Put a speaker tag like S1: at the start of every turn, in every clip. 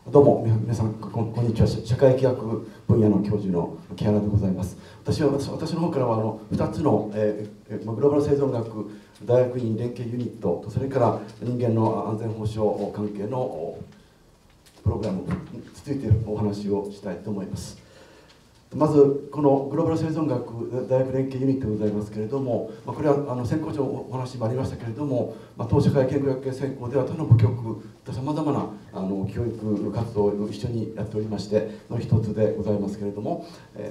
S1: どうも皆さんこんにちは。社会企画分野の教授の木原でございます。私の方からは2つの、グローバル生存学大学院連携ユニットと、それから人間の安全保障関係のプログラムについてお話をしたいと思います。まずこのグローバル生存学大学連携ユニットでございますけれども、これは先行上お話もありましたけれども、当社会研究学系専攻では他の部局とさまざまな教育活動を一緒にやっておりましての一つでございますけれども、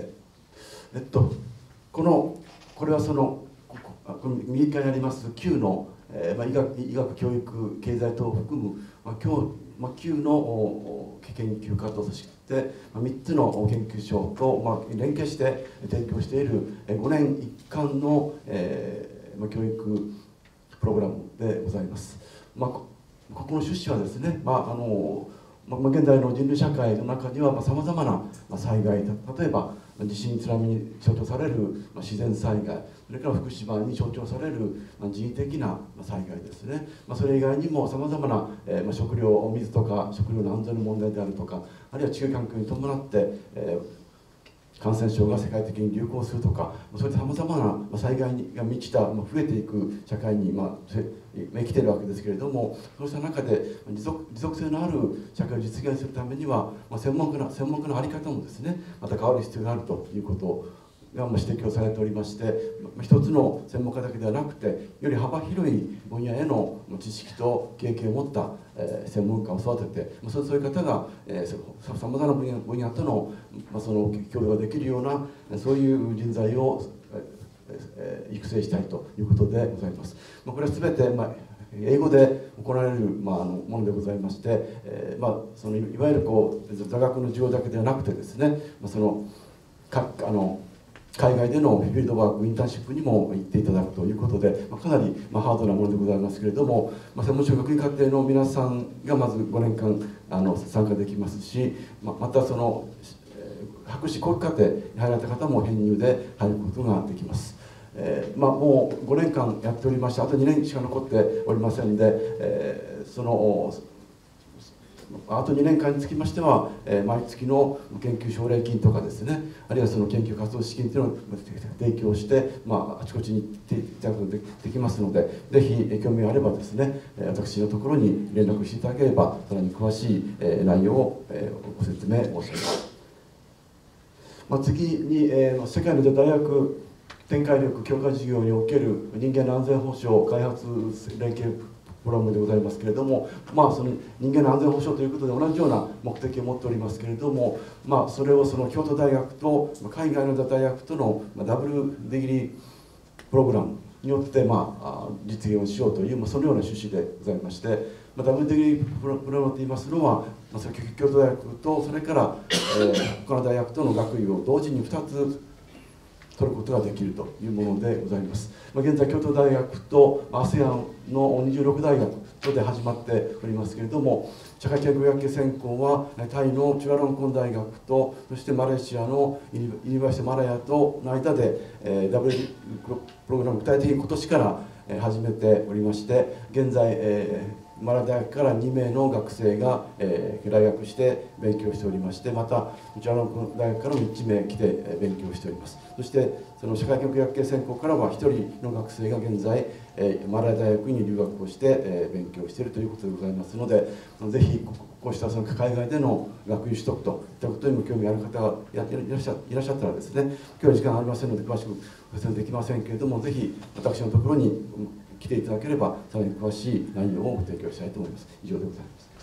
S1: これはこの右側にあります9の、医学教育経済等を含む、9の研究活動として3つの研究所と連携して提供している5年一貫の教育プログラムでございます。ここの趣旨はですね、現在の人類社会の中にはさまざまな災害、例えば地震津波に象徴される自然災害、それから福島に象徴される人為的な災害ですね。それ以外にもさまざまな食料、水とか食料の安全の問題であるとか、あるいは地球環境に伴って感染症が世界的に流行するとか、そういったさまざまな災害が満ちた増えていく社会に生きているわけですけれども、そうした中で持続性のある社会を実現するためには、専門家の在り方もですね、また変わる必要があるということが指摘をされておりまして、一つの専門家だけではなくて、より幅広い分野への知識と経験を持った専門家を育てて、そういう方がさまざまな分野との協力ができるような、そういう人材を育成したいということでございます。これは全て英語で行われるものでございまして、いわゆる座学の授業だけではなくてですね、海外でのフィールドワーク、インターンシップにも行っていただくということで、かなりハードなものでございますけれども、専門職学位課程の皆さんがまず5年間参加できますし、また博士後期課程に入られた方も編入で入ることができます。もう5年間やっておりまして、あと2年しか残っておりませんで、あと2年間につきましては、毎月の研究奨励金とかですね、あるいは研究活動資金というのを提供して、あちこちに行っていただくことができますので、ぜひ興味があればですね、私のところに連絡していただければ、さらに詳しい内容をご説明申し上げます。次に、世界の大学展開力強化事業における人間の安全保障開発連携プログラムでございますけれども、その人間の安全保障ということで同じような目的を持っておりますけれども、それを京都大学と海外の大学とのダブルディグリープログラムによって実現をしようという、そのような趣旨でございまして、ダブルディグリープログラムといいますのは、京都大学とそれから他の大学との学位を同時に2つ取ることができるというものでございます。現在京都大学と ASEAN の26大学とで始まっておりますけれども、社会研究学系専攻はタイのチュラロンコン大学と、そしてマレーシアのユニバーシティマラヤとの間でダブルプログラム、具体的に今年から始めておりまして、現在マラ大学から2名の学生が来学して勉強しておりまして、またうちの大学からも1名来て勉強しております。そしてその社会研究学系専攻からは1人の学生が現在マラ大学に留学をして勉強しているということでございますので、ぜひこうした海外での学位取得といったことにも興味ある方がいらっしゃったらですね、今日は時間ありませんので詳しくご説明できませんけれども、ぜひ私のところに来ていただければ、さらに詳しい内容をご提供したいと思います。以上でございます。